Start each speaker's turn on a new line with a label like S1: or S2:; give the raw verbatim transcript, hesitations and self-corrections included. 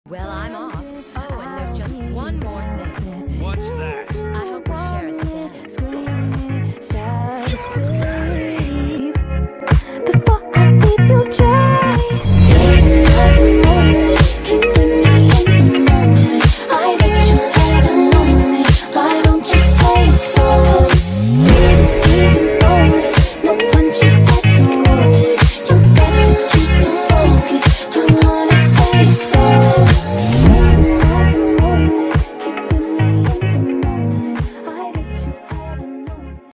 S1: Well, I'm off. Oh, and there's just one more thing.
S2: What's that?